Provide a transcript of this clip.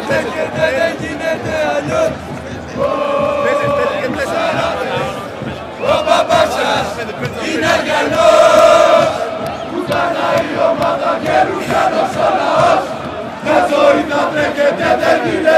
τρέχετε, δεν γίνεται αλλιώς. Ο παπάς σας είναι αργανός. Πουτάνα η ομάδα και ρουσάνος ο λαός. Μια ζωή θα τρέχετε, δεν γίνεται